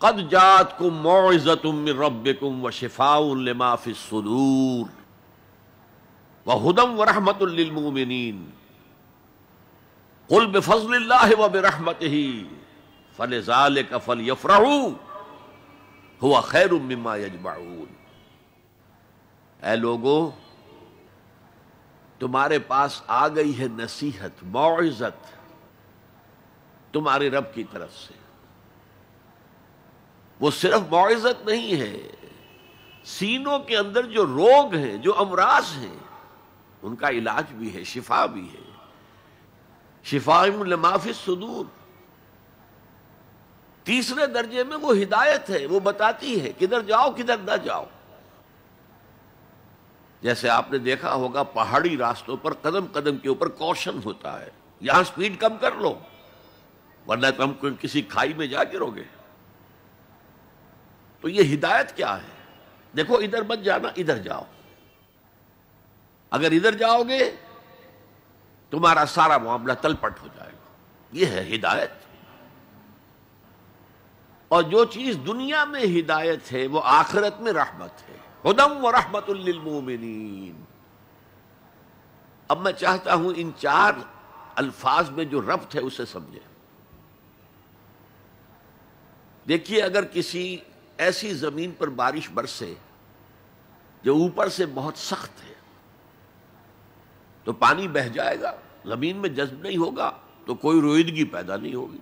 قد جاءتکم موعظۃ من ربکم وشفاء لما فی الصدور وہدی ورحمۃ للمؤمنین قل بفضل اللہ وبرحمتہ فلذلک فلیفرحوا هو خیر مما یجمعون۔ اے لوگو، تمہارے پاس آ گئی ہے نصیحت، موعظت تمہارے رب کی طرف سے۔ وہ صرف موعظت نہیں ہے، سینوں کے اندر جو روگ ہیں، جو امراض ہیں، ان کا علاج بھی ہے، شفا بھی ہے۔ شفاء لما فی الصدور۔ تیسرے درجے میں وہ ہدایت ہے، وہ بتاتی ہے کدھر جاؤ کدھر نہ جاؤ۔ جیسے آپ نے دیکھا ہوگا پہاڑی راستوں پر قدم قدم کے اوپر کوشن ہوتا ہے، یہاں سپیڈ کم کر لو ورنہ تم کسی کھائی میں جا گرو گے۔ تو یہ ہدایت کیا ہے؟ دیکھو ادھر مت جانا، ادھر جاؤ، اگر ادھر جاؤ گے تمہارا سارا معاملہ تل پٹ ہو جائے گا۔ یہ ہے ہدایت۔ اور جو چیز دنیا میں ہدایت ہے وہ آخرت میں رحمت ہے، ہدی ورحمۃ للمؤمنین۔ اب میں چاہتا ہوں ان چار الفاظ میں جو ربط ہے اسے سمجھیں۔ دیکھیے، اگر کسی ایسی زمین پر بارش برسے جو اوپر سے بہت سخت ہے تو پانی بہہ جائے گا، زمین میں جذب نہیں ہوگا تو کوئی رویدگی پیدا نہیں ہوگی۔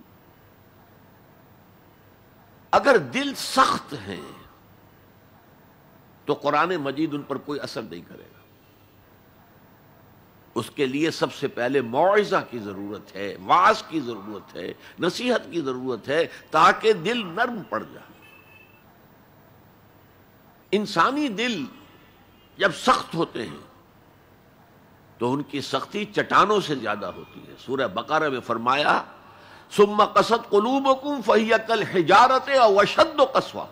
اگر دل سخت ہیں تو قرآن مجید ان پر کوئی اثر نہیں کرے گا۔ اس کے لیے سب سے پہلے موعظہ کی ضرورت ہے، وعظ کی ضرورت ہے، نصیحت کی ضرورت ہے، تاکہ دل نرم پڑ جائے۔ انسانی دل جب سخت ہوتے ہیں تو ان کی سختی چٹانوں سے زیادہ ہوتی ہے۔ سورہ بقرہ میں فرمایا ثم قست قلوبکم فہی کالحجارۃ او اشد قسوہ۔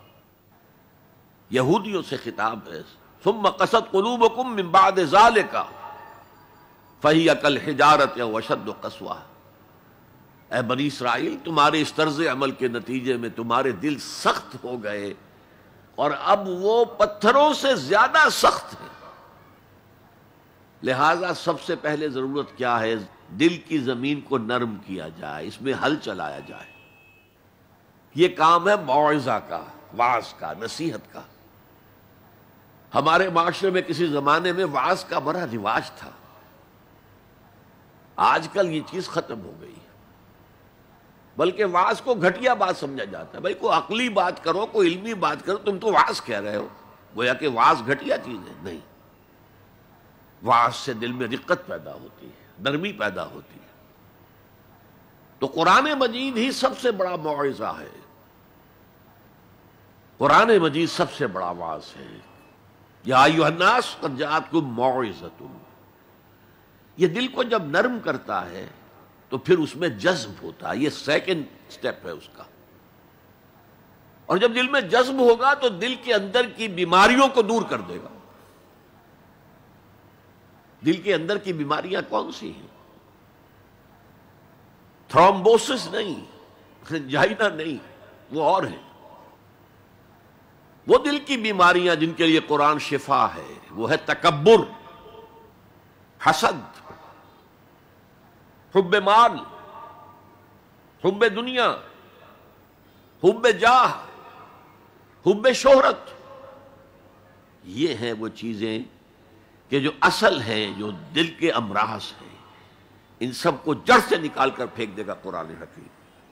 یہودیوں سے خطاب ہے، ثم قست قلوبکم من بعد ذلک فہی کالحجارۃ او اشد قسوہ۔ اے بنی اسرائیل، تمہارے اس طرز عمل کے نتیجے میں تمہارے دل سخت ہو گئے اور اب وہ پتھروں سے زیادہ سخت ہیں۔ لہذا سب سے پہلے ضرورت کیا ہے؟ دل کی زمین کو نرم کیا جائے، اس میں ہل چلایا جائے۔ یہ کام ہے موعظہ کا، وعظ کا، نصیحت کا۔ ہمارے معاشرے میں کسی زمانے میں وعظ کا بڑا رواج تھا، آج کل یہ چیز ختم ہو گئی، بلکہ وعظ کو گھٹیا بات سمجھا جاتا ہے۔ بھائی کوئی عقلی بات کرو، کوئی علمی بات کرو، تم تو وعظ کہہ رہے ہو، گویا کہ وعظ گھٹیا چیز ہے۔ نہیں، وعظ سے دل میں رقت پیدا ہوتی ہے، نرمی پیدا ہوتی ہے۔ تو قرآن مجید ہی سب سے بڑا موعظہ ہے، قرآن مجید سب سے بڑا وعظ ہے۔ یا ایھا الناس قد جاءتکم موعظۃ۔ یہ دل کو جب نرم کرتا ہے تو پھر اس میں جذب ہوتا ہے، یہ سیکنڈ سٹیپ ہے اس کا۔ اور جب دل میں جذب ہوگا تو دل کے اندر کی بیماریوں کو دور کر دے گا۔ دل کے اندر کی بیماریاں کون سی ہیں؟ تھرومبوسس نہیں، جائنا نہیں، وہ اور ہیں۔ وہ دل کی بیماریاں جن کے لیے قرآن شفا ہے، وہ ہے تکبر، حسد، حب مال، حب دنیا، حب جاہ، حب شہرت۔ یہ ہیں وہ چیزیں کہ جو اصل ہیں، جو دل کے امراض ہیں، ان سب کو جڑ سے نکال کر پھینک دے گا قرآن حکیم۔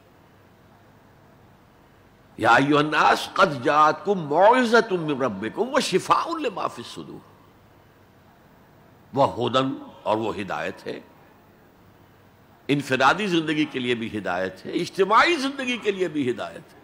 یا ایھا الناس قد جاءتکم موعظۃ من ربکم وشفاء لما فی الصدور۔ وہ ہدی، اور وہ ہدایت ہے، انفرادی زندگی کے لیے بھی ہدایت ہے، اجتماعی زندگی کے لیے بھی ہدایت ہے۔